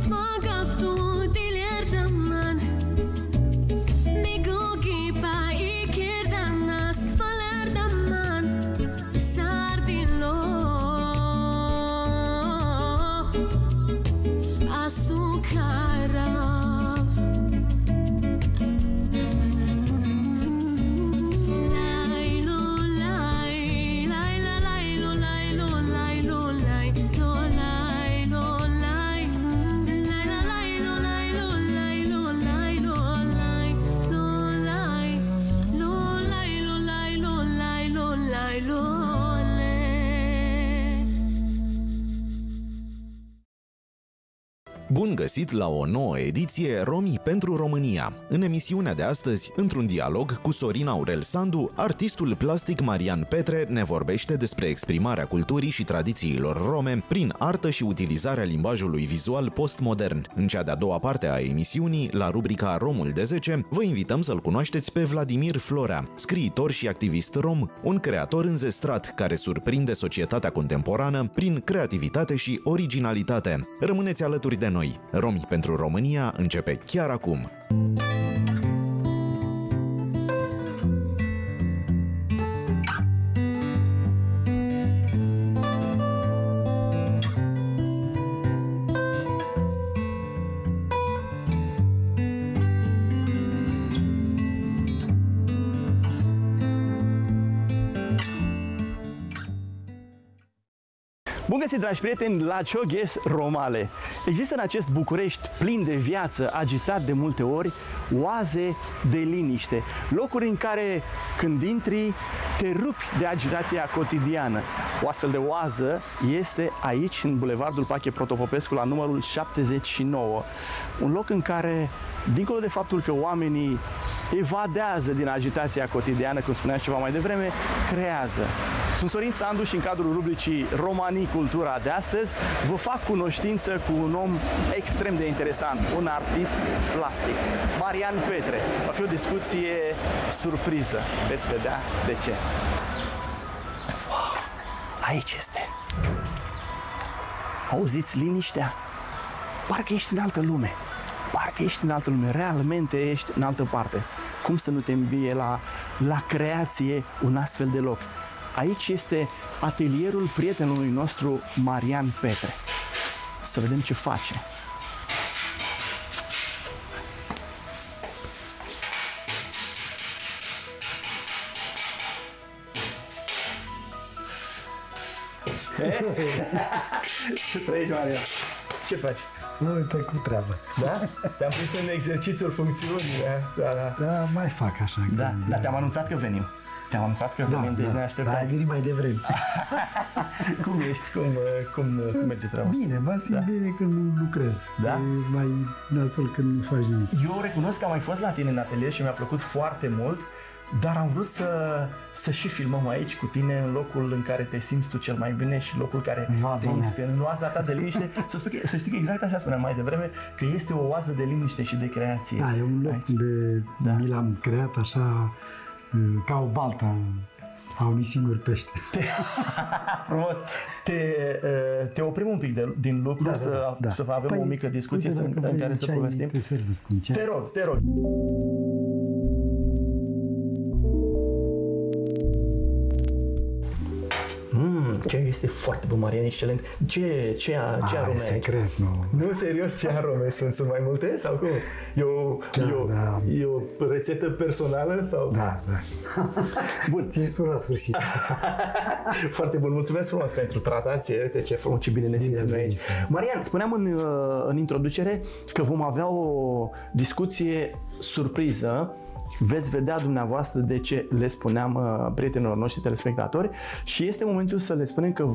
Bun găsit la o nouă ediție Romii pentru România. În emisiunea de astăzi, într-un dialog cu Sorin Aurel Sandu, artistul plastic Marian Petre ne vorbește despre exprimarea culturii și tradițiilor rome prin artă și utilizarea limbajului vizual postmodern. În cea de-a doua parte a emisiunii, la rubrica Romul de 10, vă invităm să-l cunoașteți pe Vladimir Florea, scriitor și activist rom, un creator înzestrat care surprinde societatea contemporană prin creativitate și originalitate. Rămâneți alături de noi! Romii pentru România începe chiar acum! Bun găsit, dragi prieteni, la Cioghes Romale. Există în acest București plin de viață, agitat de multe ori, oaze de liniște. Locuri în care, când intri, te rupi de agitația cotidiană. O astfel de oază este aici, în Bulevardul Pache Protopopescu, la numărul 79. Un loc în care, dincolo de faptul că oamenii evadează din agitația cotidiană, cum spuneam ceva mai devreme, creează. Sunt Sorin Sandu și în cadrul rubricii Romanii Cultura de astăzi vă fac cunoștință cu un om extrem de interesant, un artist plastic, Marian Petre. Va fi o discuție surpriză, veți vedea de ce. Wow, aici este. Auziți liniștea? Parcă ești în altă lume. Parcă ești în altă lume, realmente ești în altă parte. Cum să nu te îmbie la creație un astfel de loc? Aici este atelierul prietenului nostru, Marian Petre. Să vedem ce face. Ce trăiești, Marian? Ce faci? Uite cu treabă. Da? Te-am pus în exercițiul funcțiunii. Da, mai fac așa. Da, dar te-am anunțat că venim. Te-am anunțat că venim, deci ne așteptăm. Da, ai venit mai devreme. Cum ești? Cum merge treaba? Bine, mă simt bine când lucrez. Da? E mai nasol când nu faci nimic. Eu recunosc că am mai fost la tine în atelier și mi-a plăcut foarte mult, dar am vrut să și filmăm aici cu tine în locul în care te simți tu cel mai bine și locul care te inspiră, în oaza ta de liniște. Să știi că exact așa spuneam mai devreme, că este o oază de liniște și de creație. Da, e un loc aici. unde mi l-am creat așa ca o baltă a unui singur pește. Frumos! Te oprim un pic din lucru, să avem o mică discuție în care să povestim. Te rog, te rog! Ceaiul este foarte bun, Marian, excelent. Ce arome ai? Secret, nu. Nu, serios, ce arome sunt? Sunt mai multe sau cum? E o rețetă personală sau? Da. Bun. Ți-ai spus la sfârșit. Foarte bun, mulțumesc frumos pentru tratație. Uite ce frumos, ce bine ne simțim noi aici. Marian, spuneam în introducere că vom avea o discuție surpriză. Veți vedea dumneavoastră de ce le spuneam prietenilor noștri telespectatori și este momentul să le spunem că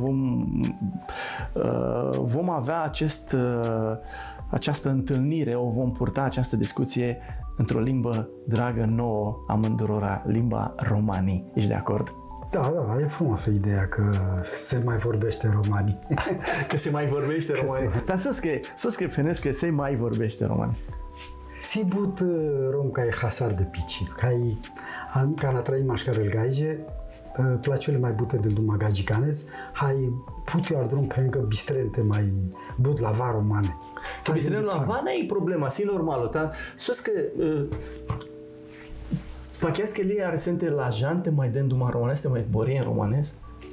vom avea această întâlnire, vom purta această discuție într-o limbă dragă nouă amândurora, limba romanii. Ești de acord? Da, e frumoasă ideea că se mai vorbește romanii. Că se mai vorbește romanii. Dar să scripionez că se mai vorbește romanii. Si but rom ca e hasar de pici, ca na trăi mașcară gajă, placiole mai bute del duma gagicanez, hai putu iar drum pe încă bistrente mai but la var romane. Că bistrente la vana e problema, si normală, ta? Sos că pacheas că li are sente la jante mai den duma romanesc, mai borie în romanesc?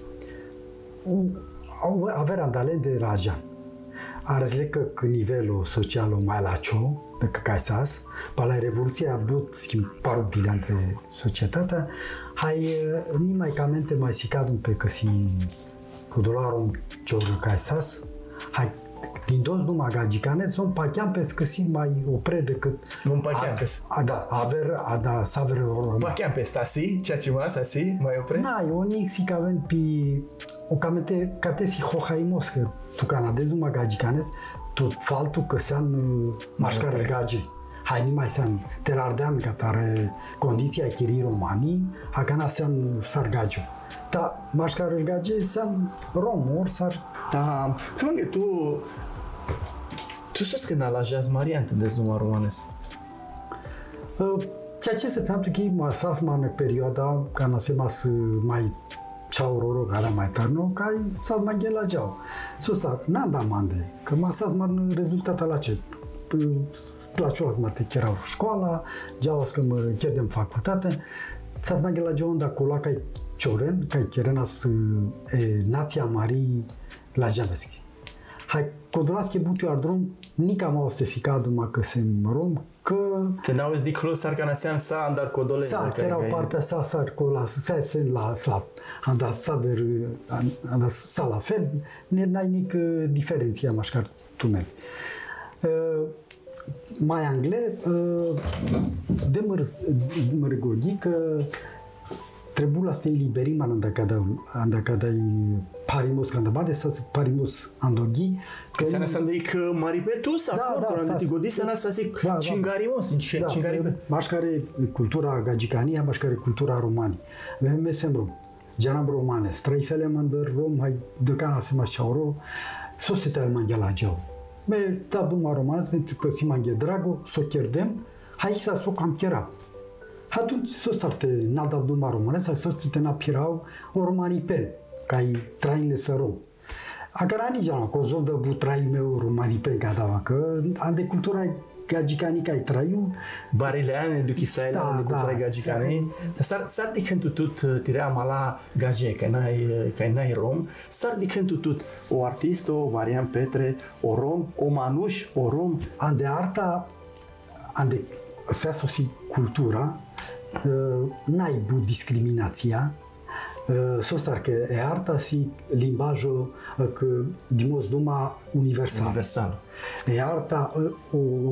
Avea andalen de raja. Arzle că nivelul social mai la cio, de că caisas, pa la revoluția a but schimb paru bilante societatea, hai nimai camente mai sicadum pe că si cu dolarul cioră caisas, hai din dos duma gagicane sunt pacheam pe scăsi mai opre decât un pacheam pe saver pacheam pe stasi, ceea ce mai stasi mai opre? Na, eu nixi că avem pe o camente catesi hohaimos că tu canadez duma gagicanes tu faltu că sean mașcar gage. Hai nimai sean telardean că tare condiția chirii romanii, hacana sean sargagiu. Da, mașcar gage sean romor sar. Da, pe tu sos că la jazz Marian te duma romanes. Ceea ce se pentru că mă sas în perioada ca na se mas mai ceauroro care mai tarno ca sas mai la geau. Sosa n-am mande, că mă sas man rezultata la ce placios mă te erau școala, geau că mă chiedem facultate, sas mai la geau unde acolo ca cioren, ca cherenas nația Marii la Javeschi. Hai, codolasche butiu ar drum, nica m-a ostesicat numai că se rom, că... Când auzi de clos, ar ca nasean sa andar codole. Sa, că erau partea sa, s-ar cola, sa la slav, andar sa la fel, n-ai nic diferenția mașcar tumet. Mai angle, de mărgodi că trebuie să te eliberim andacadai parimos candabade să parimos andoghi că se năsă de că maripetus acord la antigodi se năsă zic cingarimos cingaripe mașcare cultura gagicania mașcare cultura romani avem mesembru janam romane straisele mandar rom hai decana se mașauro societatea mangiala geo me ta duma romanes pentru că si mangie drago so chierdem hai să so cam chiera atunci s-o starte n-a duma românesc, s-o starte n-apirau o romanii pen, ca-i trainile să rom. Acara nici ana, că o zonă de butrai meu romanii pen ca dava, că am de cultura gagicanica ai traiu. Barileane, duchisaile, de cultura gagicane. S-ar de când tutut tirea mala gaje, că n-ai rom, s-ar de când tutut o artist, o Marian Petre, o rom, o manuș, o rom. An de arta, an de să asoci cultura, n-ai bu discriminația, sostar că e arta si limbajul că dimos duma universal. E arta o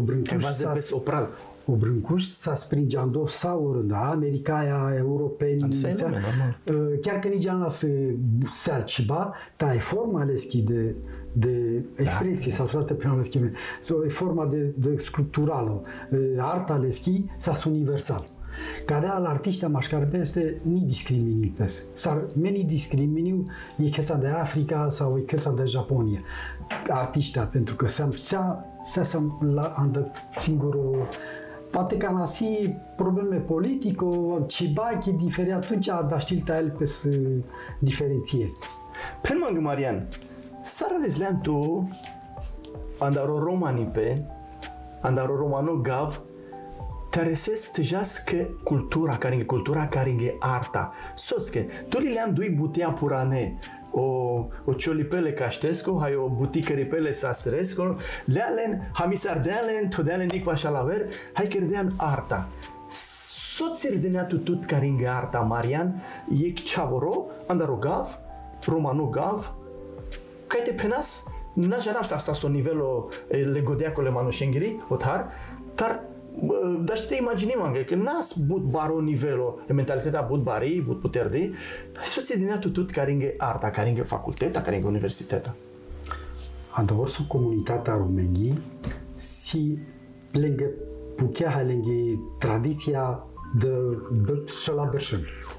brâncuș s-a springeando sau da Americaia, europeni, chiar că nici ana se alciba, ta e forma aleschi de expresie sau soarte pe aleschi, e forma de sculpturală, arta aleschi s-a universal. Care al artiștia mașcarpe este ni discrimini pes. Sar meni discriminiu e chesa de Africa sau e chesa de Japonia. Artiștia pentru că sam la andă singurul poate că nasi probleme politico, cibachi diferi atunci da știlta el pe să diferenție. Pe mangă Marian, sara rezlean tu andaro romani pe andaro romano gav tereses tejască cultura care e arta. Sosche, tu le-am dui butea purane, o ciolipele caștesco, hai o butică ripele sastresco, lealen, hamisardealen, todealen dic așa la ver, hai că rdean arta. Soțir de nea tutut care e arta, Marian, e ceavoro, andaro gav, romano gav, caite penas, n-ajarav să o nivelo legodeacole manușenghiri, otar, dar dar să te imaginim că n-ați but baro nivelo, mentalitatea but barii, but puterdi, soții din atutut care e arta, care e facultatea, care e universitatea. Adevăr sub comunitatea României si lângă puchea, lângă tradiția de șala berșân.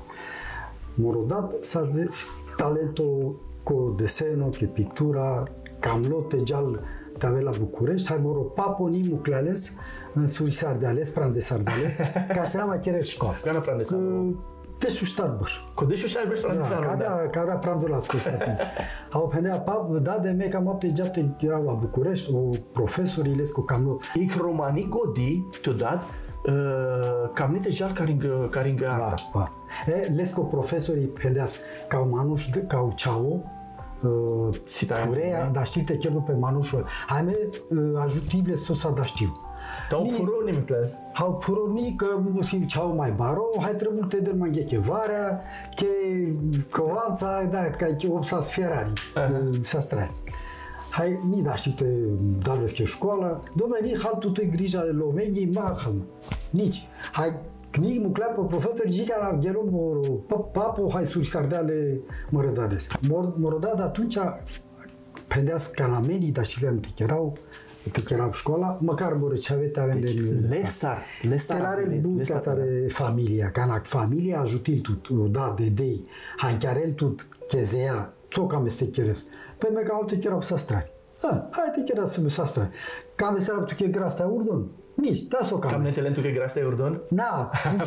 Morodat s-a talentul cu desenul, cu pictura, cam lote geal te avea la București, hai moro paponimul cleales în suri sardales, prande sardales, ca să n-am mai chiar școală. Că nu prande sardales. Dešu Starber. Dešu Starber Cada pravdu la spus atunci. Au pendea da de me cam apte japte erau la București, o profesor Ilescu cam Ik romani godi tudad cam nite jar caringa. Lesco profesorii pendeas ca manuș ca u čao Furea, dar știi te chiar pe manușul. Hai me ajutivle să da știu. Tau puroni mi clas. Hau puroni că si čao mai baro, hai trebuie te der manghe che varea, che coanța, da, ca che opsa Ferrari. Sa strani. Hai, ni da știu te davles che școala, domnule, ni hal tu te grija ale Loveniei, ma hal. Nici. Hai knjig mu klepa profesor zica la gerom papo hai suri sardeale Mărădades. Mărădada atunci pendeas canamenii, dar și le-am erau școala, măcar morăceavete avem de... Lestar. Telare buca tare familia, canac familia ajutil tut, da, de dei, hai chiar el tut, chezea, țoca este cheres. Pe mega alte erau sastrani. Hai te chiar să sastrani. Cam este tu che grasta urdon. Nici, da soca. Cam este lentu che grasta urdon? Na,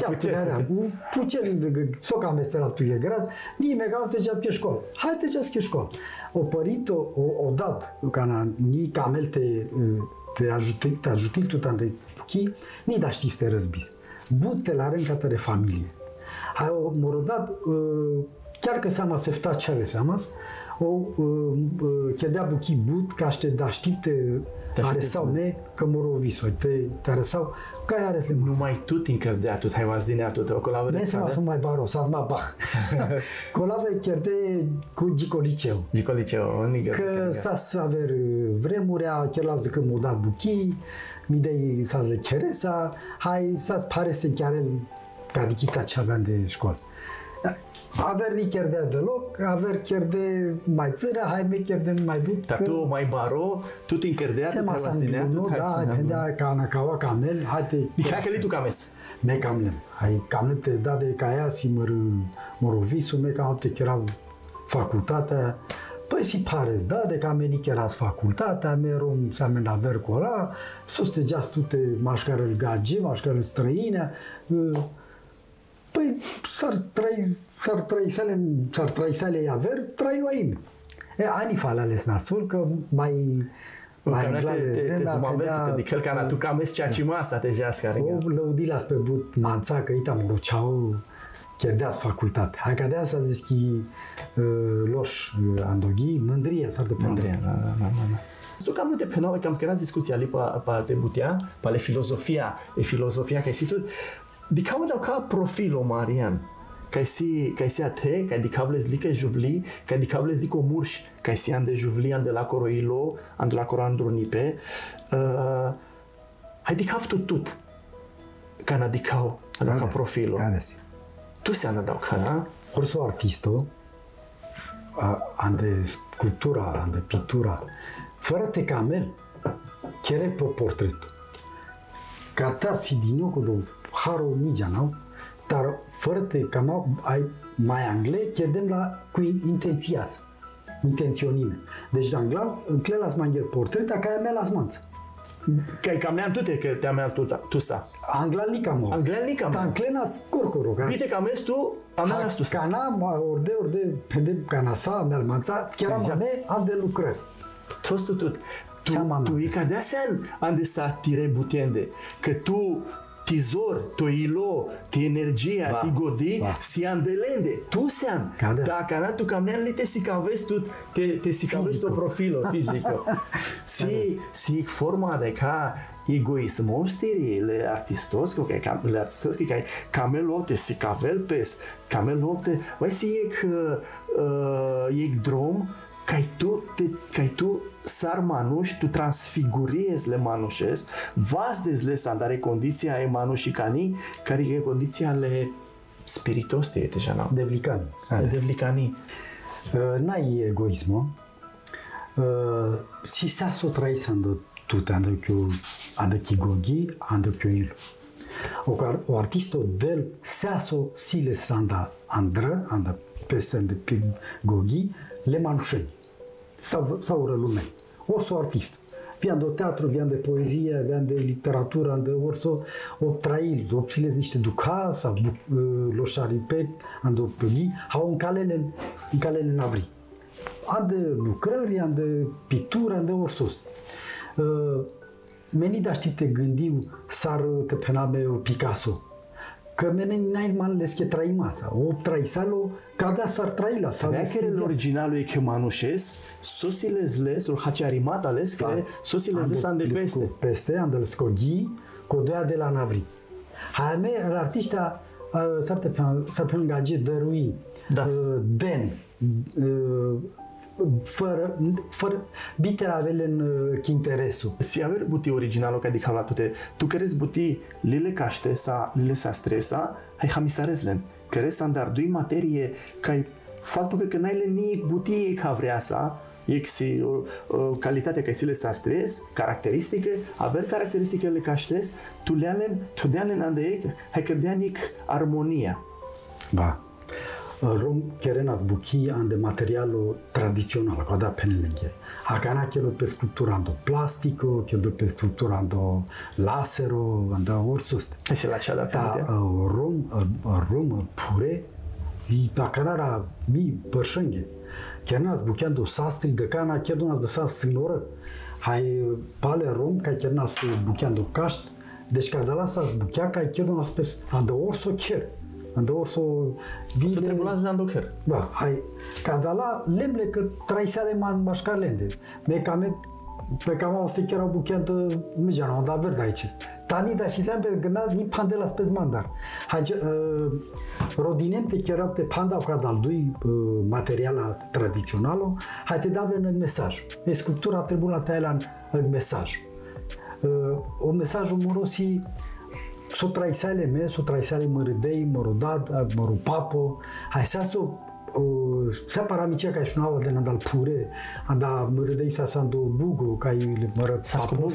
puțin soca este la tu che grasta. Ni mega alte ja pe școală. Hai te ja școală. O părinte o dat ca ni camel te ajutil tu tante chi, ni da știi te răzbis. Bute la rând ca de familie. Hai o morodat chiar că seama se fta ce are seamas, o chedea buchi but ca ște da știpte are sau me că moroviso te arăsau ca are să numai tu tincărdea tu hai vas din atut o colavă de să să mai baro să mai bah colavă chierde cu gicoliceu că să aver vremurea chiar las de când m-a dat buchi mi dei să le cheresa hai să pare să chiar ca dikita ce aveam de școală. Aver ni chiar de deloc, aver chiar de mai țără, hai me chiar de mai but. Dar tu mai baro, tu te încărdea, tu te vastinea, tu hai pendea ca anacaua camel, hai te... Hai că li tu cames. Me camlem, hai camlem te da de ca aia si morovisul, me cam te erau facultatea, păi si pares, da, de ca meni chiar facultatea, me rom să amen aver cu ăla, sus te geas tu te mașcară-l gage, mașcară-l străinea, păi s-ar trăi aver, trăi aim. Ani fala ales nasul, că mai te zumavete, de kel kana tu cames ceea ce masa te jasca. O lăudilas pe but manța, că ita moroceau, chiar de-ați facultate. Hai ca de-aia să zici loș andoghi, mândria, s-ar de pe mândria. So cam de pe noi, cam keras discuția ali pa te butea, pa le filozofia că ai situt. De cam dau ca profilo Marian. Kai si ate, kai di cables li kai juvli, kai di cables di comurș, kai si ande juvli ande la coroilo, ande la corandronipe. Hai di cap tut. Cana di cau, ande ca profilo. Tu se ande dau cana? Orso artisto, ande sculptura, ande pintura, fără te camel, chiar pe portret. Catar si din nou cu haro nijanau, dar fără te cam ai mai angle, chiedem la cu intenționime. Deci angla, încle las mangher portret, ca aia mea las manță. Că cam neam tute că te amel tu sa. Angla lica mă. Ta înclenas corcoro. Vite cam tu, amel tu sa. Cana orde pende cana sa amel manța, chiar am de lucrări. Tostu tut. Tu e ca de asean ande sa tire butende, că tu tizor, to ilo, ti energia, ti godi, si andelende, tu sean. Dacă ana tu cam nean lite si cavezi tu, te si cavezi tu profilo fizico. Si forma de ca egoismo stiri le artistos, că camelo te si cavel pes, camelo te, vai si ec drom, cai tu sar manuș, tu transfiguriezi le manușes, vasdes le sandare condiția e manușicani, care e condiția le spiritos te deja n-au. Devlicani. N-ai egoismo. Si sa so trai sando tute ando kigogi, ando kyoilu. O artisto del saso sile sanda andră, anda pesen de pigogi, le manușeni. Sau rălumeni. O artist. Vian de teatru, vian de poezie, vian de literatură, de orso, o trail, opțiile niște duca, sau loșaripet, ando păghi, au în calele navri. An de lucrări, an de pictură, an de orsos. Meni da știi te gândiu sar te pename Picasso. Că meni n-ai manles che trai masa, o trai salo, cada sar trai la salo. Dacă originalul e che manușes, sosiles ul haciarimat ales că sosiles an de peste. Peste, an de scogi, codoia de la navri. Haime, artista s-ar pe îngaje dărui, den, fără bitera avelen interesul. Si aver buti originalul ca dicau la tute, tu crezi buti lile caște sa lile sa stresa, hai hamisarezlen. Crezi andardui materie ca faptul că n-ai le ni buti ca vrea sa, exi calitatea ca sile sa stres, caracteristică, aver caracteristicele caștes, tu dealen ande hai că deanic armonia. Ba. Rom kerenas buchi ande materialul tradițional, cu da penelenghe. Acana chelo pe sculptura ando plastico, chelo pe sculptura ando lasero, ando orsost. Ese la cea da rom pure i acanara mi părșenghe. Kerenas buchiando sastri de cana, kerenas de sastri noră. Hai pale rom ca kerenas buchiando caști, deci ca de la sa buchea ca kerenas pe ando orso cher. Andorso vile. Să trebulați de andocher. Da, hai. Cada la lemle că traisale mașcarlende. Pe cam o stic erau bucheantă mijana, da verde aici. Tani da și pe gândea ni pandela spes mandar. Hai rodinente că erau pe panda cu adaldui materiala tradițională, hai te dave în mesaj. E sculptura trebuie la tăia în mesaj. O mesajul morosi so traisale me, so traisale mărâdei, mărodad, mărupapo, hai să se paramicea ca și una de nandal pure, anda mărâdei sa sando bugo, ca i mără papo,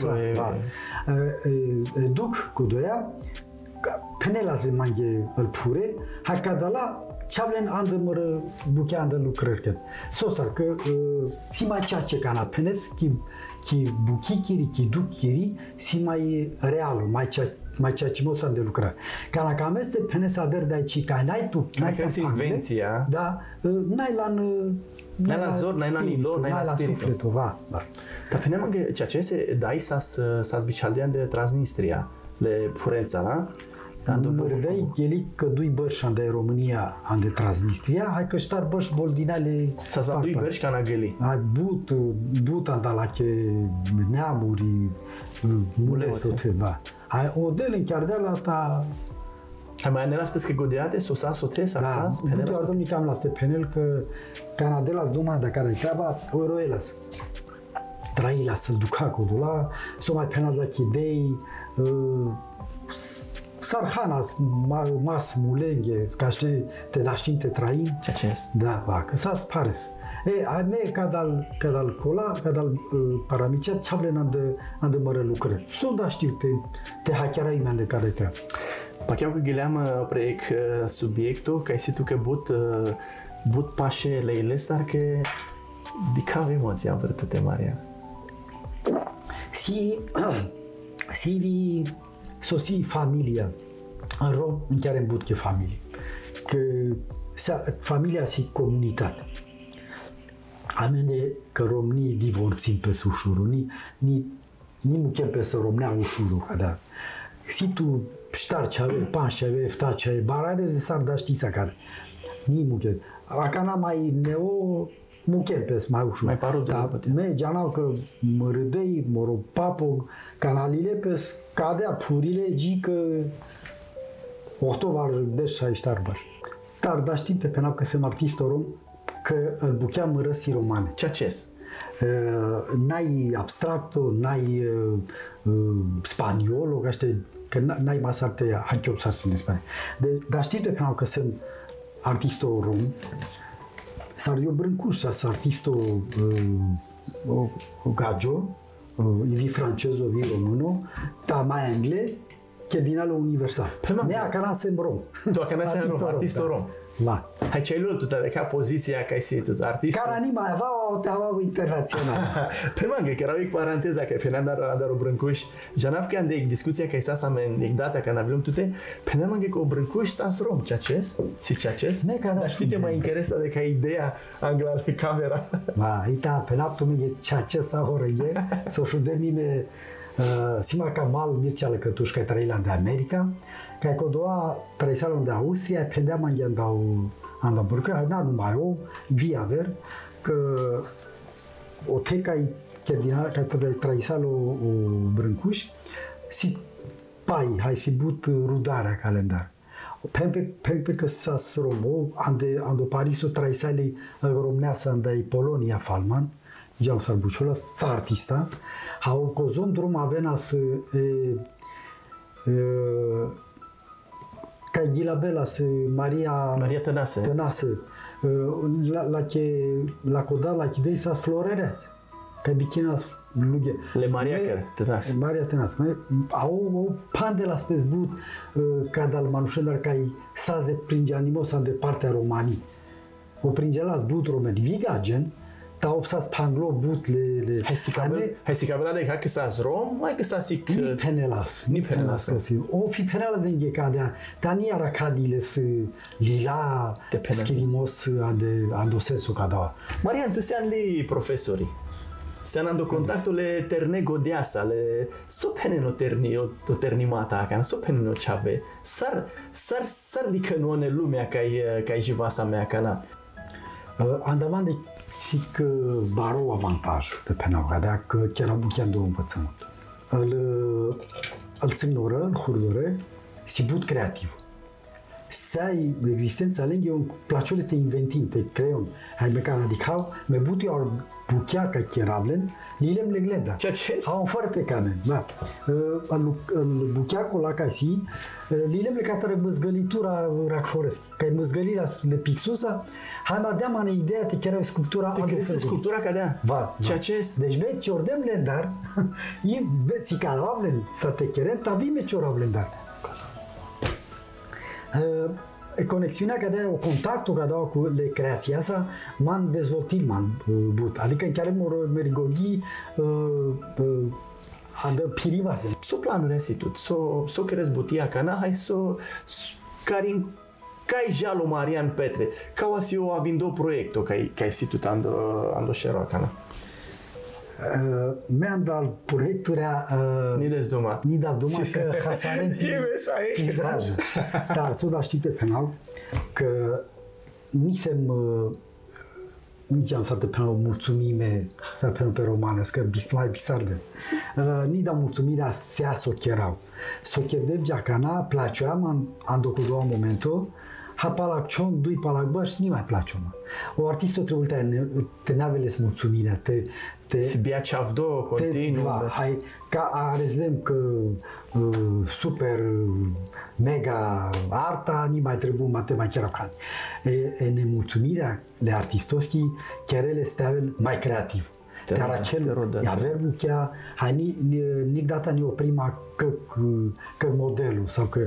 duc cu doia, penela se manghe îl pure, hai cadala, ceavlen andă mără buchea andă lucrări. Sosar că si mai ceea ce cana penes, ki buchikiri, ki duchiri, si mai realul, mai ceea ce mă s-a de lucrat. Ca la cam este penesa verde aici, ca n-ai tu, n-ai să invenția. Da, n-ai la zor, n-ai la nilo, n-ai la sufletul, va. Dar peneam că ceea ce se dai s-a zbicaldean de Transnistria, le Furența, da? Mărdei, el că dui bărși de România, de Transnistria, hai că ștar bărși boldinale. S-a dui bărși ca na găli. Hai but andalache neamuri, mulesot, va. Hai o dele chiar de la ta. Hai mai anelas pesche godeate, sosa sote, saxas, penel. Da, domni cam la ste penel că canadelas duma de care treaba, oroelas. Traila să-l duca cu la, s-o mai penal la chidei, Sarhanas, mas mulenghe, ca știi, te da știm, te traim. Ce? Da, va, că s-a spares. A me cadal cola, cadal paramicea, ceavlen ande mără lucrări. S-o da știu, te hackeara imen de care treabă. Pacheau că ghileam proiect subiectul, că ai situ că but pașe leile, dar că dicava emoția vrătute Maria. Si vi sosi familia în rom în chiar în but că familie. Că familia si comunitate. Amene că romnii divorțim pe ușurul, ni muchem pe să romnea ușurul, da. Si tu ștar ce ave, pan ce ave, fta ce ave, barare de sar da știța care. Ni muchem. Acana mai neo muchem pe mai ușur. Mai parul de me janau că mărâdei, moro papo, canalile pe cadea purile gică ochtovar deș ai ștarbăr. Dar da știm pe penal că sunt artistul rom că îl buchea mărăsii romane. Ce-aces? N-ai abstracto, n-ai spaniolo, că n-ai masartea hachiopsarsi în Spania. Dar știm pe penal că sunt artistul rom, s-ar eu brâncușa, s-ar artistul gaggio, vi franceză, vi română, dar mai angle, che din alo universal. Nea ca n-asem rom. Tu ca n-asem rom, artistul rom. La. Hai, ce ai luat tu, ca poziția că ai sido artist? Cara anima avea internațional. Prima că era o paranteza că Fernando o Brâncuș, já n-am că de discuția că ai sa data că n-avem tute, Fernando că o Brâncuș s-a rom, ceaces? Si ceaces? Dar știi mai interesa de ca ideea angla de camera. Ma, ita, pe laptul mi ceaces sa horăie, să șude mine Sima Kamal Mircea Lăcătuș, care trăi de America, care codoa trăisalul de Austria, pendea mai andau burcă, n-a numai o via ver, că o tecai care trăisalul Brâncuș, si pai, hai si but rudarea calendar. Pempe că s-a sromo, ando Parisul trăisalii romneasă andai Polonia Falman, Geam Sarbuciola, s-a artista, au cozon drum avena să ca Ghilabela să Maria Tănase la coda la chidei să florerează ca bikina luge le Maria Tănase Maria Tănase au pande la spesbut ca dal manușendar ca să de pringe animosa de partea Romanii o pringe la zbut romani vigagen ta obsas panglo but le hai si cabela de că s-a rom mai că s-a sic ni penelas o fi penela de ngecadea tania racadile să lila schirimos ando senso cada Marian tu sean li profesori sean ando contactul le terne godeasa le sopene o ternimata ca sopene no chave sar licănone lumea ca ai jivasa mea cana andaman de sic baro avantaj de penal, că chiar am buchean două învățământ. Îl țignoră, îl hurdără, si but creativ. Să ai existența lângă un placiole te inventin, te creion, hai mecan adicau, me but eu ar buchea ca cheravlen, lilem legleda. Ce ce? Au foarte camen, da. Îl buchea cu la casi, lilem le catără măzgălitura racloresc, că e măzgălirea le pixusa, hai mă dea mane ideea te chiar sculptura. Te crezi sculptura ca dea? Va. Ce ce? Deci be ciordem lendar, e si calavlen, să te cheren, tavi me cioravlen dar. Conexiunea care dea, contactul care dau cu le creația asta, m-am dezvoltat, m-am but. Adică chiar merigoghi adă piriva. So planuri asi tut, so crezi butia cana, hai so carin cai jalo Marian Petre, ca o asi o avindo proiecto cai situt ando shero cana. Mi-am dat proiecturea ni da duma că hasarem pivrajă. Dar să da știi pe penal că nici am să te penal mulțumime să penal pe romană, că mai bisarde. Ni da mulțumirea sea socherau. Socherdem jacana placeam am docudoa momentul ha palaccion, dui palacbaș, nu mai place mă. O artistă trebuie te naveles mulțumirea, si bia chavdo continuu. Hai ca arezlem că super mega arta, ni mai trebuie matematica rocani. E nemulțumirea de artistoski chiar ele steavel mai creativ. Dar acel verbul chiar hai nic data ni o prima că modelul sau că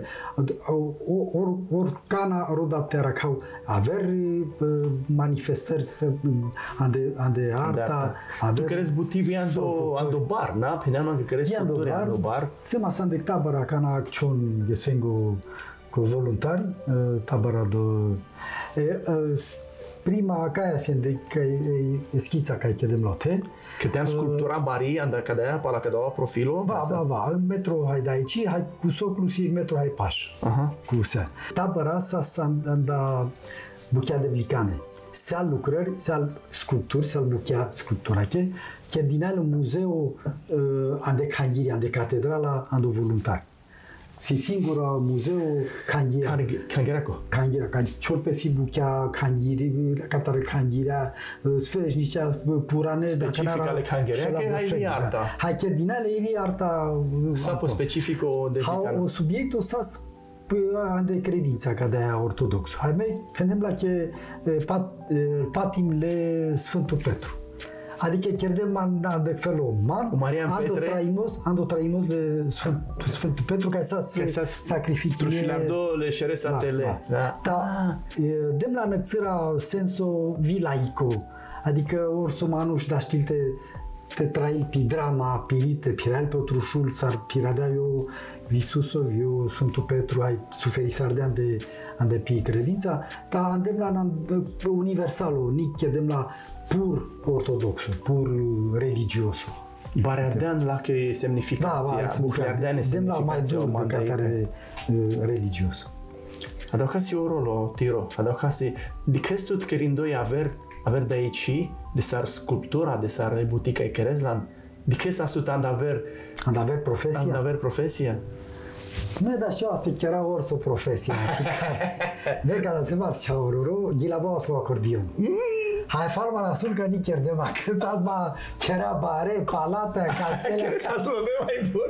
oricana rodaptera ca aver manifestări ande arta. Tu crezi butivi ando bar, na? Peneam că crezi culturi ando bar. Sema s-a îndec tabăra ca na acțion gesengo cu voluntari, tabăra de prima caia sende că e schița ca chedem lote. Câteam sculptura bari anda cadea pala cadea profilo. Va, metro hai de aici, hai cu soclu si metro hai paș. Cu se. Tabăra sa anda buchea de vlicane. Seal lucrări, seal sculpturi, seal buchea sculptura che din al muzeu ande Canghiri, ande catedrala, ando voluntari. Si singura muzeu Canghiraco. Canghira, ca ciorpe si buchea Canghiri, catare Canghirea, sfeșnicea purane de specifica le Canghirea, că hai arta. Hai chiar din ale e arta. Sapo specifico de vicana. O subiectul s-a de credința ca de aia ortodox. Hai mai, pendem la că patim le Sfântul Petru. Adică chiar de felul ando traimos de Sfântul Petru care s-a sacrificat. Trușilardole șeresatele. Dem la nățâra senso vilaico. Adică orso manuș da știlte te trai pi drama pirite piral pe trușul s-ar piradea eu Iisusov, eu Sfântul Petru ai suferit sardean de pi credința, dar andem la universalul, nic chedem la pur ortodoxul, pur religiosul. Bareardean la că semnificația, Bucleardean e semnificația o care religios. Adăugase o rolo, tiro, adăugase, de crestut querindoi aver de aici, de sar sculptura, de sar butica e Kerezlan, de crest astut and aver profesia? Nu, dar și asta era orice profesie. Nega se va să ururu, gila boas cu acordion. Hai farma la sul că nici de ma că asta era bare, palata, castele. Că să sună mai bun.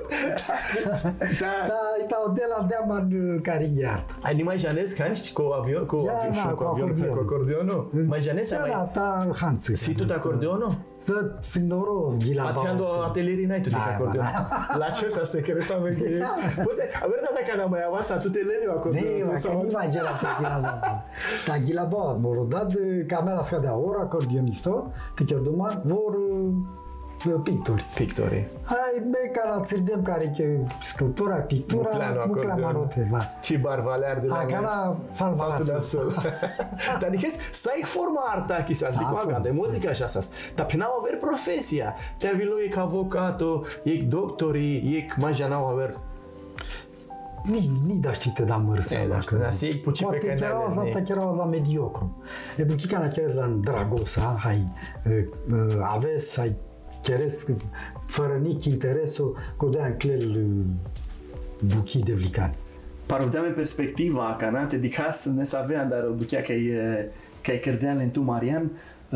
Da, de la deaman carighiar. Ai mai janes canci cu avion, cu acordionul? Mai janes mai. Da, ta hanță. Si tu acordionul? Să signoro gila boas. Pateando atelieri n-ai tu de acordion. La ce să stai că să mai. Poate, a ver dacă n-am mai avasa tu te leni acordion. Nu mai gela gila boas. Da gila boas, mă dat camera scadea ora acordionisto, te chiar doman vor pictori. Hai beca la țirdem care e sculptura, pictura, mucla manote, va. Și barvalear de la. Acala falvalasul. Dar adică să ai forma arta chisa, adică de muzică așa asta. Dar pe n-au aver profesia. Te avilo e avocato, e doctorii, e mai ja n-au aver. Nici da știi te da mărsa. Poate chiar la mediocru. E buchica na chiar la Dragosa, hai aveți, hai chiaresc fără nici interesul cu de anclel buchi de vlicani. Paruvdeam în perspectiva ca n-am te dicas ne să aveam dar buchia că ai cărdean în tu Marian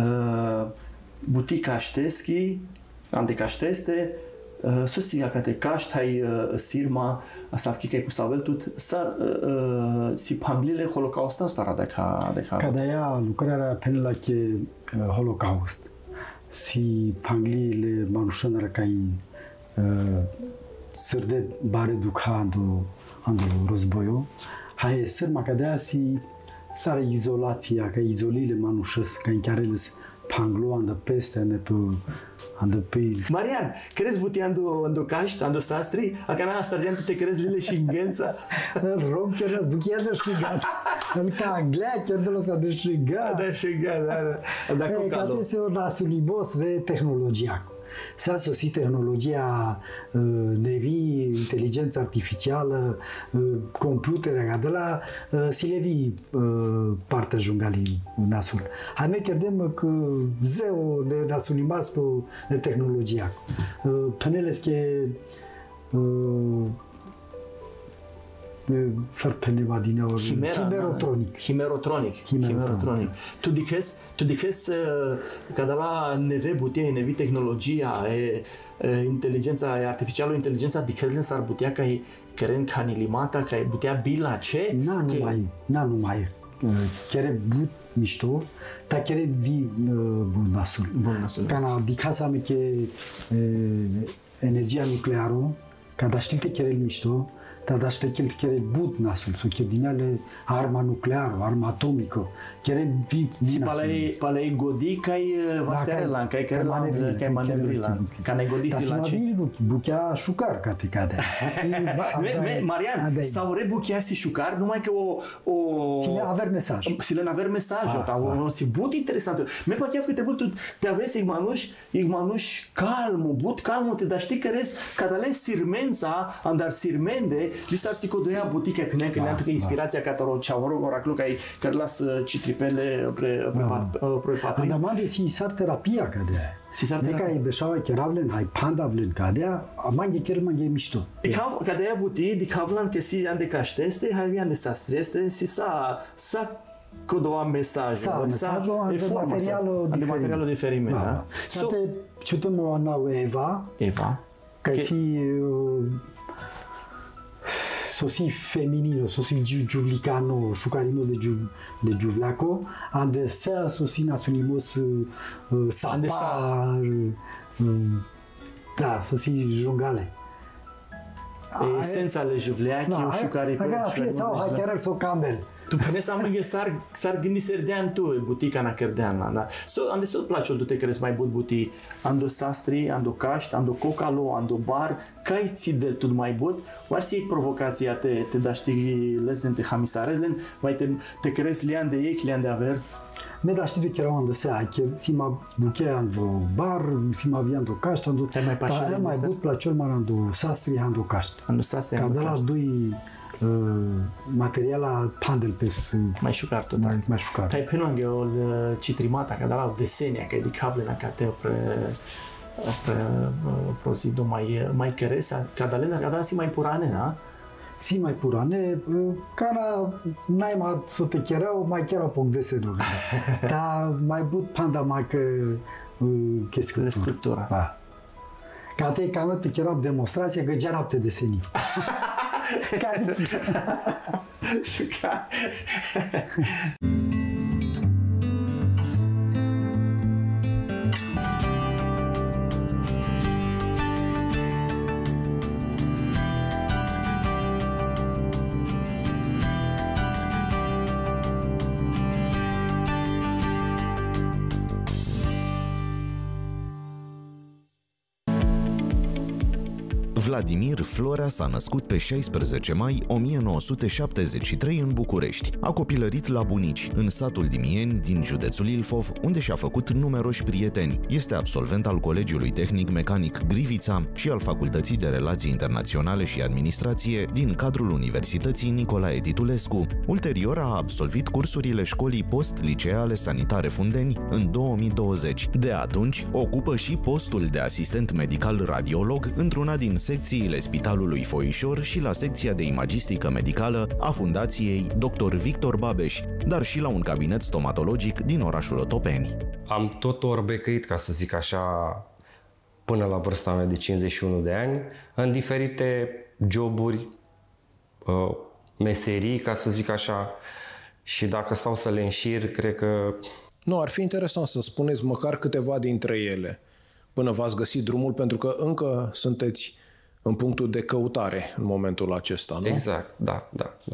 butica șteschi am de cașteste Susiga că te caști, hai sirma, să afchi cu saveltut, si panglile holocausta stara de ca. Cada ea lucrarea până la că holocaust, si panglile manușanara ca sărde bare duca ando rozboio, hai sirma cadea si sara izolația, ca izolile manușăs, ca în care les panglo anda peste ne pe Marian, crezi buti ando caști, ando sastri, acana asta de tu te crezi lile și gânța. Rom chiar buchiar de șigat. În ca anglea chiar de la de șigat. Da șigat, da. Ca te se ora sulimos de tehnologia. S-a sosit tehnologia nevi, inteligența artificială, computere, de la silevi partea jungali nasul. Hai me credem că zeu de nasulimas cu de tehnologia. Penele che far peneva din ori Himerotronic. Tu dices că de la neve butie, nevi tehnologia, inteligența artificială, inteligența dicăzlen s-ar putea ca keren canilimata, ca putea bila ce? Nu mai. Chiar but mișto, dar chiar vi bun nasul. Ca na dicasa me că energia nucleară, ca da știlte chiar mișto. Dar știi că chiar but nasul, so că dinale arma nucleară, arma atomică, chiar vi palei godi kai vasterela, kai manevrila, ca ne godisi la ce. Buchea șucar ca te cade. Marian, sau rebuchea si șucar, numai că o Sile aver mesaj. Sile aver mesaj, o si but interesant. Me pachea că te te aveți igmanuș calmo, but calmo te da știi că res cadale sirmența, andar sirmende li s-ar sicodoia butica pe necă ne-am că inspirația cataro ceauro oraclu că ai că las citripele pre patri. Andamande si sar terapia că de. Si sar terapia. Că ai beșaua chiravlen, hai pandavlen că de, amange chiar mange mișto. Că de buti, di cavlan că si ande cașteste, hai vian de sastreste, si sa codoa mesajul, de materialul diferime, da? So ciutăm o nouă Eva. Ca si sosi feminino, sosi giuvlicano, șucarimo de giuvleaco, ande sea sosi naționimos sapa, da, sosi jungale. Esența le juvleachi, șucarimo. Agora fie sau hai chiar sau campbell. Tu pune să amângă sar gândi serdean tu, butica na cărdean, da. Ande so place du te cres mai but buti, ando sastri, ando caști, ando cocalo, ando bar, cai ți de tu mai but, oar si provocația te da știi lesden te hamisarezlen, vai te cres lian de ei, lian de aver. Me da știi că erau andăsea, că sima buchea ando bar, sima viando caști, ando mai but placiol mar ando sastri, ando caști. Ando sastri, ando caști. Doi materiala pandel pes mai șucar total. Mai șucar. Tai penonge o citrimata ca dala desenia că di cable na ca te prosido mai keresa ca dala si mai purane, na? Si mai purane, cara n-ai mai să te cherau, mai chiar poc desenul. Dar mai but panda mai că sculptura. Da. Ca te cam te cherau demonstrația că geara te deseni. Șucar. Vladimir Florea s-a născut pe 16 mai 1973 în București. A copilărit la bunici, în satul Dimieni din județul Ilfov, unde și-a făcut numeroși prieteni. Este absolvent al Colegiului Tehnic Mecanic Grivița și al Facultății de Relații Internaționale și Administrație din cadrul Universității Nicolae Titulescu. Ulterior a absolvit cursurile școlii post-liceale sanitare Fundeni în 2020. De atunci ocupă și postul de asistent medical radiolog într-una din secțiile Spitalului Foișor și la secția de imagistică medicală a Fundației Dr. Victor Babeș, dar și la un cabinet stomatologic din orașul Otopeni. Am tot orbecăit, ca să zic așa, până la vârsta mea de 51 de ani, în diferite joburi, meserii, ca să zic așa, și dacă stau să le înșir, cred că... Nu, ar fi interesant să spuneți măcar câteva dintre ele, până v-ați găsit drumul, pentru că încă sunteți în punctul de căutare în momentul acesta, nu? Exact, da.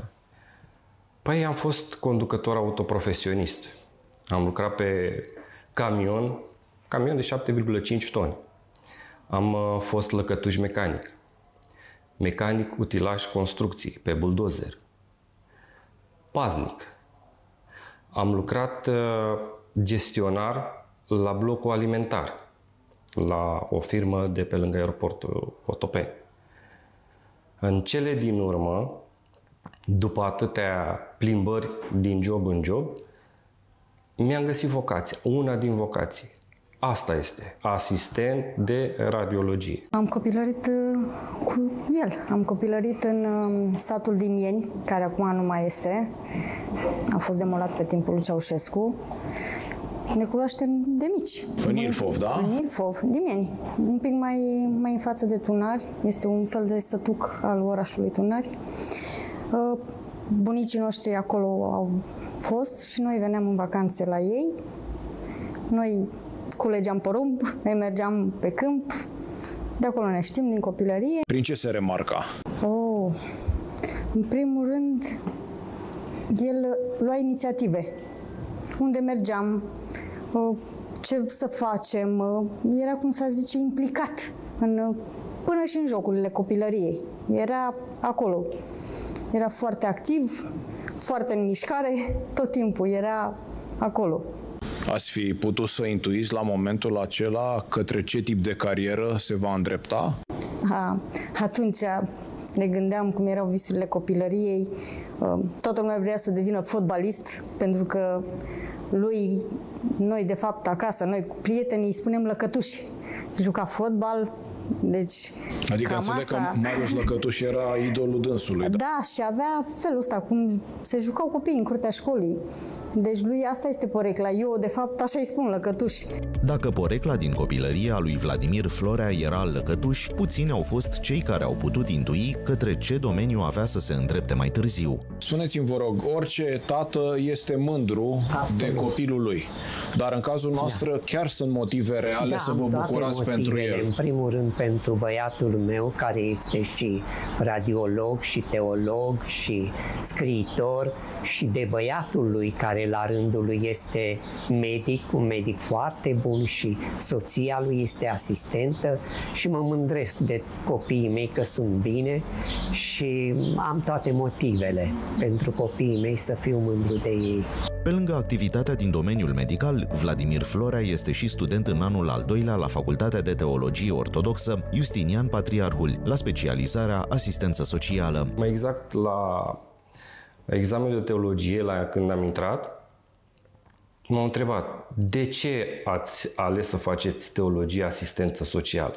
Păi am fost conducător autoprofesionist. Am lucrat pe camion de 7,5 toni. Am fost lăcătuș mecanic utilaj construcții, pe buldozer, paznic. Am lucrat gestionar la blocul alimentar, la o firmă de pe lângă aeroportul Otopeni. În cele din urmă, după atâtea plimbări din job în job, mi-am găsit vocația, una din vocații. Asta este, asistent de radiologie. Am copilărit cu el. Am copilărit în satul Dimieni, care acum nu mai este. A fost demolat pe timpul lui Ceaușescu. Ne cunoaștem de mici. În Ilfov, da? În Ilfov, Dimieni. Un pic mai în față de Tunari. Este un fel de sătuc al orașului Tunari. Bunicii noștri acolo au fost și noi veneam în vacanțe la ei. Noi culegeam porumb, noi mergeam pe câmp. De acolo ne știm, din copilărie. Prin ce se remarca? În primul rând, el lua inițiative. Unde mergeam, ce să facem, era, cum să zice, implicat până și în jocurile copilăriei. Era acolo. Era foarte activ, foarte în mișcare, tot timpul era acolo. Ați fi putut să intuiți la momentul acela către ce tip de carieră se va îndrepta? Atunci ne gândeam cum erau visurile copilăriei. Toată lumea vrea să devină fotbalist, pentru că noi, de fapt, acasă, noi cu prietenii îi spunem lăcătuși. Juca fotbal, Deci, adică înțeleg că Marius Lăcătuș era idolul dânsului. Da, și avea felul ăsta, cum se jucau copiii în curtea școlii. Deci lui asta este porecla. Eu, de fapt, așa îi spun, Lăcătuș. Dacă porecla din copilărie a lui Vladimir Florea era Lăcătuș, puțini au fost cei care au putut intui către ce domeniu avea să se îndrepte mai târziu. Spuneți-mi, vă rog, orice tată este mândru de copilul lui, dar în cazul nostru chiar sunt motive reale să vă bucurați pentru el. În primul rând pentru băiatul meu, care este și radiolog, și teolog, și scriitor, și de băiatul lui, care la rândul lui este medic, un medic foarte bun, și soția lui este asistentă, și mă mândresc de copiii mei că sunt bine și am toate motivele pentru copiii mei să fiu mândru de ei. Pe lângă activitatea din domeniul medical, Vladimir Florea este și student în anul al doilea la Facultatea de Teologie Ortodoxă Justinian Patriarhul, la specializarea asistență socială. Mai exact la examenul de teologie, când am intrat, m-au întrebat: de ce ați ales să faceți teologie asistență socială?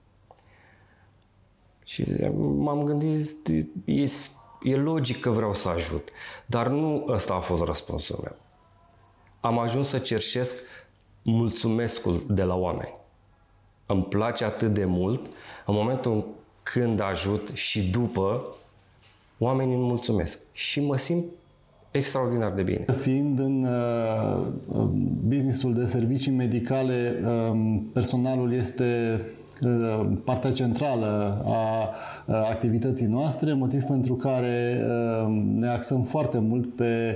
Și m-am gândit, e logic că vreau să ajut, dar nu ăsta a fost răspunsul meu. Am ajuns să cerșesc mulțumescul de la oameni. Îmi place atât de mult, în momentul când ajut și după, oamenii îmi mulțumesc și mă simt extraordinar de bine. Fiind în businessul de servicii medicale, personalul este partea centrală a activității noastre, motiv pentru care ne axăm foarte mult pe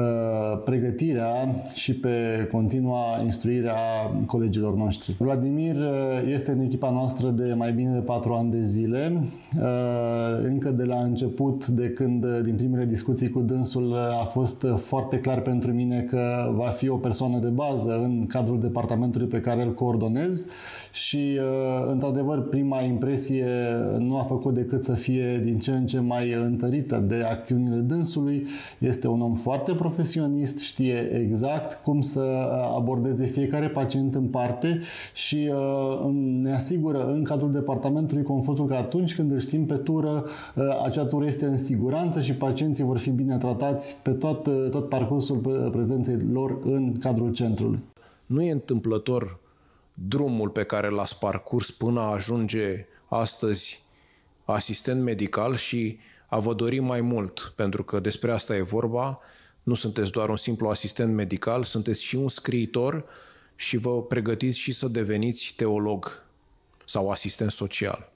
pregătirea și pe continua instruire a colegilor noștri. Vladimir este în echipa noastră de mai bine de 4 ani de zile. Încă de la început, de când din primele discuții cu dânsul, a fost foarte clar pentru mine că va fi o persoană de bază în cadrul departamentului pe care îl coordonez și într-adevăr, prima impresie nu a făcut decât să fie din ce în ce mai întărită de acțiunile dânsului. Este un om foarte profesionist, știe exact cum să abordeze fiecare pacient în parte și ne asigură în cadrul departamentului confortul că atunci când îl știm pe tură, acea tură este în siguranță și pacienții vor fi bine tratați pe tot parcursul prezenței lor în cadrul centrului. Nu e întâmplător drumul pe care l-ați parcurs până a ajunge astăzi asistent medical și a vă dori mai mult, pentru că despre asta e vorba. Nu sunteți doar un simplu asistent medical, sunteți și un scriitor și vă pregătiți și să deveniți teolog sau asistent social.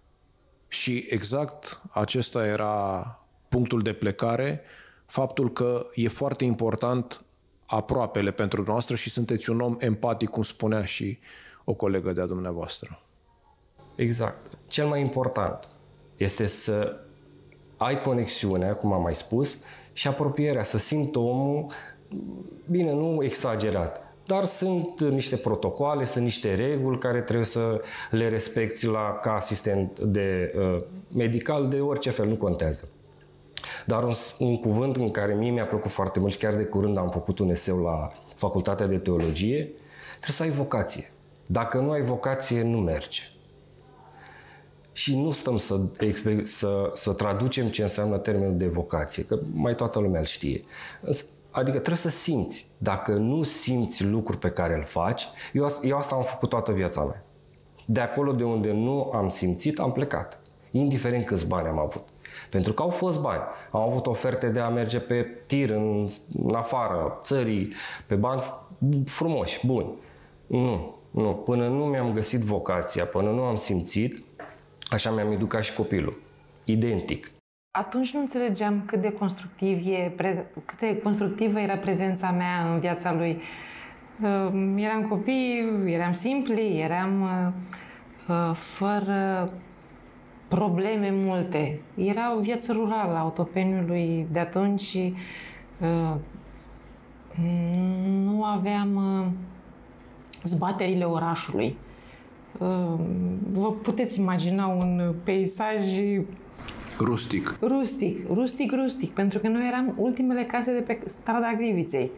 Și exact acesta era punctul de plecare, faptul că e foarte important aproapele pentru noastră și sunteți un om empatic, cum spunea și o colegă de-a dumneavoastră. Exact. Cel mai important este să ai conexiunea, cum am mai spus, și apropierea, să simți omul, bine, nu exagerat, dar sunt niște protocoale, sunt niște reguli care trebuie să le respecti ca asistent de medical, de orice fel, nu contează. Dar un cuvânt în care mie mi-a plăcut foarte mult și chiar de curând am făcut un eseu la Facultatea de Teologie, trebuie să ai vocație. Dacă nu ai vocație, nu merge. Și nu stăm să traducem ce înseamnă termenul de vocație, că mai toată lumea îl știe. Adică trebuie să simți. Dacă nu simți lucruri pe care îl faci, eu asta am făcut toată viața mea. De acolo de unde nu am simțit, am plecat. Indiferent câți bani am avut. Pentru că au fost bani. Am avut oferte de a merge pe tir în afară țării, pe bani frumoși, buni. Nu. Până nu mi-am găsit vocația, până nu am simțit, așa mi-am educat și copilul. Identic. Atunci nu înțelegeam cât de constructivă era prezența mea în viața lui. Eram copii, eram simpli, eram fără probleme multe. Era o viață rurală a Otopeniului de atunci și nu aveam zbaterile orașului. Vă puteți imagina un peisaj rustic, pentru că noi eram ultimele case de pe strada Griviței.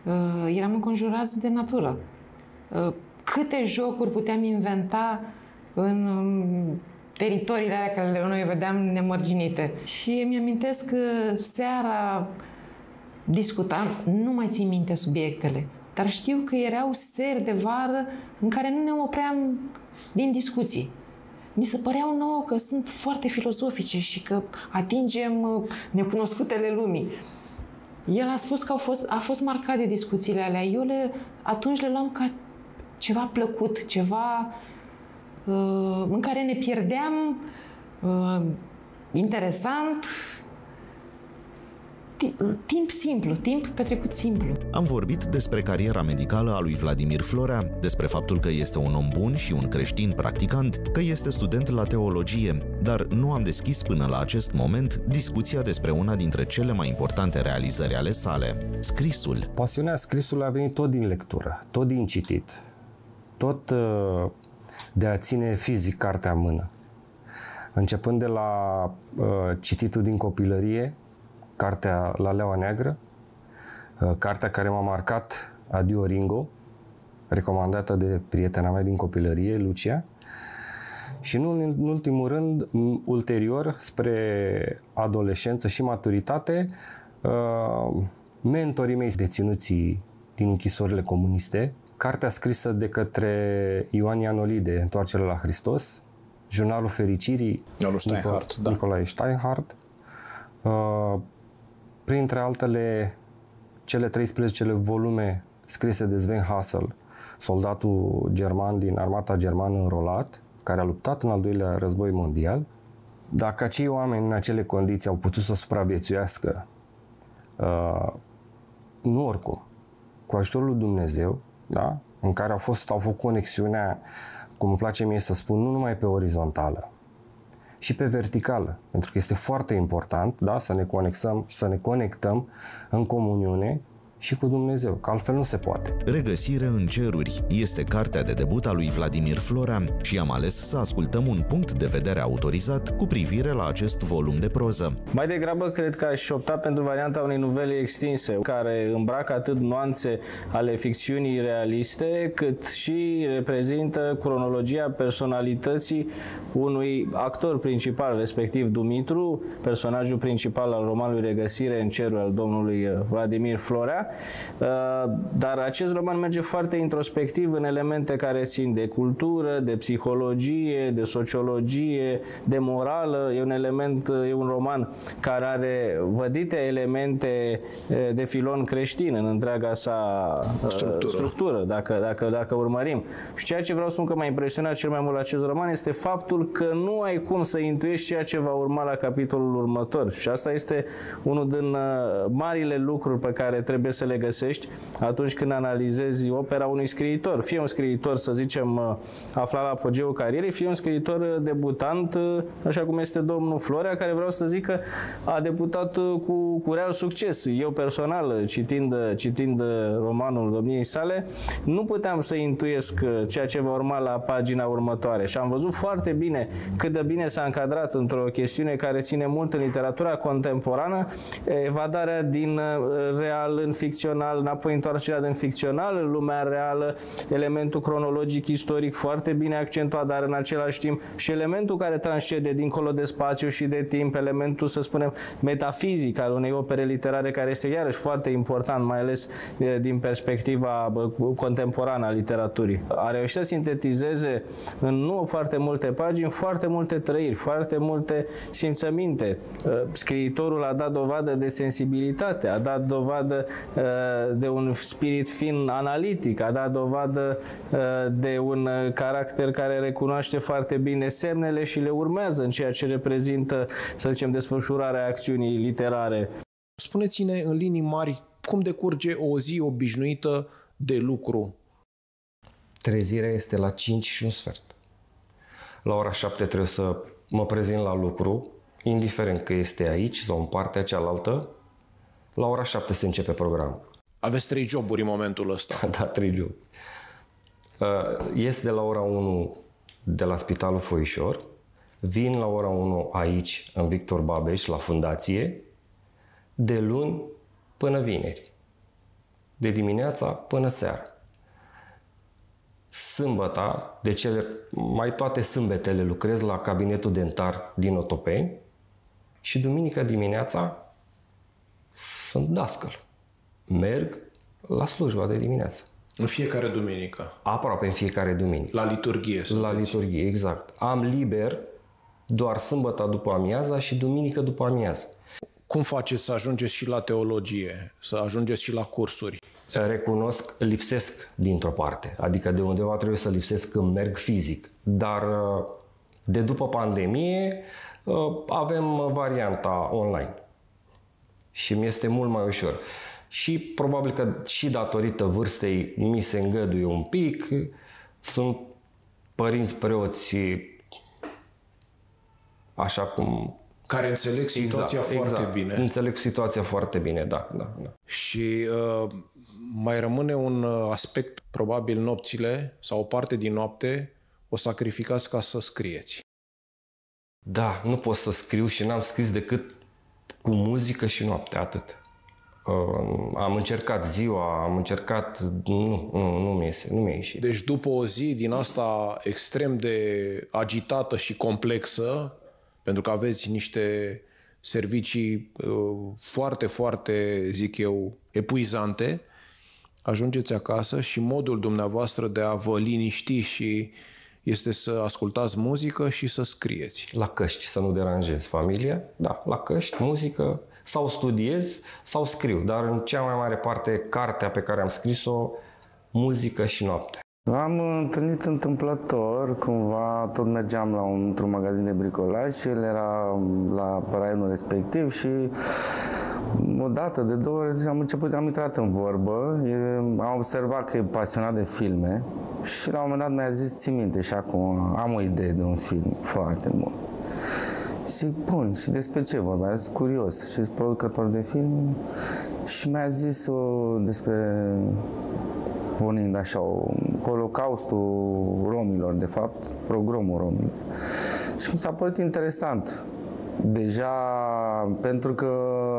Eram înconjurați de natură. Câte jocuri puteam inventa în teritoriile alea care noi vedeam nemărginite. Și îmi amintesc că seara discutam, nu mai țin minte subiectele, dar știu că erau seri de vară în care nu ne opream din discuții. Ni se păreau nouă că sunt foarte filozofice și că atingem necunoscutele lumii. El a spus că a fost marcat de discuțiile alea. Eu atunci le luam ca ceva plăcut, ceva în care ne pierdeam, interesant, timp simplu, timp petrecut simplu. Am vorbit despre cariera medicală a lui Vladimir Florea, despre faptul că este un om bun și un creștin practicant, că este student la teologie, dar nu am deschis până la acest moment discuția despre una dintre cele mai importante realizări ale sale, scrisul. Pasiunea scrisului a venit tot din lectură, tot din citit, tot de a ține fizic cartea în mână. Începând de la cititul din copilărie, cartea La Leaua Neagră, cartea care m-a marcat, Adio Ringo, recomandată de prietena mea din copilărie, Lucia, și nu în ultimul rând, ulterior, spre adolescență și maturitate, mentorii mei deținuții din închisorile comuniste, cartea scrisă de către Ioan Ianolide, Întoarcere la Hristos, Jurnalul Fericirii, Nicolae Steinhardt, printre altele, cele 13 volume scrise de Sven Hassel, soldatul german din armata germană înrolat, care a luptat în al doilea război mondial. Dacă acei oameni în acele condiții au putut să supraviețuiască, nu oricum, cu ajutorul lui Dumnezeu, da? În care au făcut conexiunea, cum îmi place mie să spun, nu numai pe orizontală, și pe verticală, pentru că este foarte important, da, să ne conectăm în comuniune și cu Dumnezeu, că altfel nu se poate. Regăsire în ceruri este cartea de debut a lui Vladimir Florea și am ales să ascultăm un punct de vedere autorizat cu privire la acest volum de proză. Mai degrabă cred că aș opta pentru varianta unei nuvele extinse, care îmbracă atât nuanțe ale ficțiunii realiste, cât și reprezintă cronologia personalității unui actor principal, respectiv Dumitru, personajul principal al romanului Regăsire în cerul al domnului Vladimir Florea. Dar acest roman merge foarte introspectiv în elemente care țin de cultură, de psihologie, de sociologie, de morală. E un roman care are vădite elemente de filon creștin în întreaga sa structură dacă urmărim. Și ceea ce vreau să spun că m-a impresionat cel mai mult la acest roman este faptul că nu ai cum să intuiești ceea ce va urma la capitolul următor. Și asta este unul din marile lucruri pe care trebuie să le găsești atunci când analizezi opera unui scriitor. Fie un scriitor, să zicem, aflat la apogeul carierei, fie un scriitor debutant, așa cum este domnul Florea, care vreau să zic că a debutat cu real succes. Eu personal, citind romanul domniei sale, nu puteam să intuiesc ceea ce va urma la pagina următoare și am văzut foarte bine cât de bine s-a încadrat într-o chestiune care ține mult în literatura contemporană, evadarea din real în ficțional, înapoi întoarcerea din ficțional în lumea reală, elementul cronologic istoric foarte bine accentuat, dar în același timp și elementul care transcede dincolo de spațiu și de timp, elementul, să spunem, metafizic al unei opere literare, care este iarăși foarte important, mai ales din perspectiva contemporană a literaturii. A reușit să sintetizeze în nu foarte multe pagini foarte multe trăiri, foarte multe simțăminte. Scriitorul a dat dovadă de sensibilitate, a dat dovadă de un spirit fin analitic, a dat dovadă de un caracter care recunoaște foarte bine semnele și le urmează în ceea ce reprezintă, să zicem, desfășurarea acțiunii literare. Spuneți-ne în linii mari cum decurge o zi obișnuită de lucru. Trezirea este la 5:15. La ora 7 trebuie să mă prezint la lucru, indiferent că este aici sau în partea cealaltă. La ora 7 se începe programul. Aveți 3 joburi în momentul ăsta. Da, 3 joburi. Ies de la ora 1 de la Spitalul Foișor, vin la ora 1 aici, în Victor Babeș, la fundație, de luni până vineri. De dimineața până seara. Sâmbăta, mai toate sâmbetele lucrez la cabinetul dentar din Otopeni și duminica dimineața sunt dascăl. Merg la slujba de dimineață. În fiecare duminică? Aproape în fiecare duminică. La liturghie sunteți? La liturghie, exact. Am liber doar sâmbătă după amiaza și duminică după amiază. Cum faceți să ajungeți și la teologie, să ajungeți și la cursuri? Recunosc, lipsesc dintr-o parte. Adică de undeva trebuie să lipsesc când merg fizic. Dar de după pandemie avem varianta online. Și mi este mult mai ușor. Și probabil că și datorită vârstei mi se îngăduie un pic. Sunt părinți preoți așa cum... Care înțeleg situația foarte bine. Înțeleg situația foarte bine, da. Și mai rămâne un aspect, probabil nopțile sau o parte din noapte o sacrificați ca să scrieți. Da, nu pot să scriu și n-am scris decât cu muzică și noapte, atât. Am încercat ziua, nu mi-a ieșit. Deci după o zi din asta extrem de agitată și complexă, pentru că aveți niște servicii foarte, foarte, zic eu, epuizante, ajungeți acasă și modul dumneavoastră de a vă liniști și este să ascultați muzică și să scrieți. La căști, să nu deranjez familia, da, la căști, muzică, sau studiez sau scriu, dar în cea mai mare parte cartea pe care am scris-o, muzică și noapte. Am întâlnit întâmplător, cumva tot mergeam într-un magazin de bricolaj și el era la raionul respectiv și o dată, de 2 ori am intrat în vorbă, am observat că e pasionat de filme și la un moment dat mi-a zis, ții minte, și acum am o idee de un film foarte bun. Și bun, și despre ce vorba? Eu sunt curios și sunt producător de film și mi-a zis despre, pornind așa, Holocaustul romilor, de fapt, pogromul romilor. Și mi s-a părut interesant. Deja, pentru că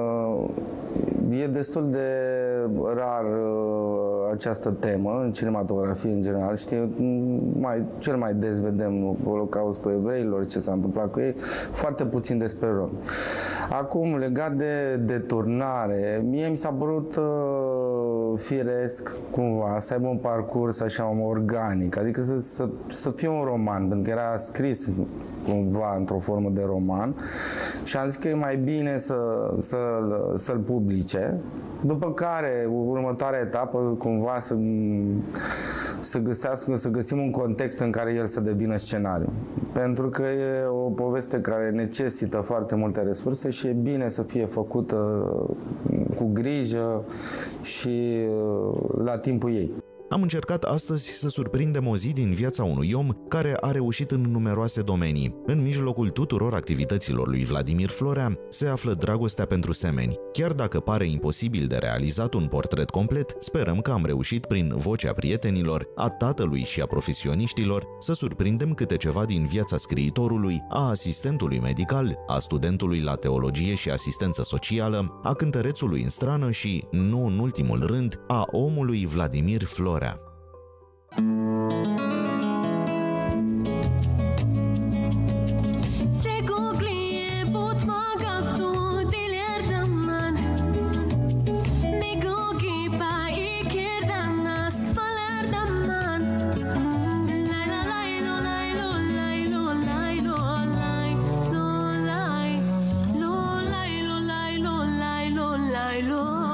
e destul de rar această temă în cinematografie în general. Cel mai des vedem Holocaustul evreilor, ce s-a întâmplat cu ei, foarte puțin despre romi. Acum, legat de deturnare, mie mi s-a părut firesc, cumva, să aibă un parcurs așa organic, adică să fie un roman, pentru că era scris cumva într-o formă de roman și am zis că e mai bine să-l publice, după care următoarea etapă cumva să găsim un context în care el să devină scenariu. Pentru că e o poveste care necesită foarte multe resurse și e bine să fie făcută cu grijă și la timpul ei. Am încercat astăzi să surprindem o zi din viața unui om care a reușit în numeroase domenii. În mijlocul tuturor activităților lui Vladimir Florea se află dragostea pentru semeni. Chiar dacă pare imposibil de realizat un portret complet, sperăm că am reușit prin vocea prietenilor, a tatălui și a profesioniștilor să surprindem câte ceva din viața scriitorului, a asistentului medical, a studentului la teologie și asistență socială, a cântărețului în strană și, nu în ultimul rând, a omului Vladimir Florea. Lord.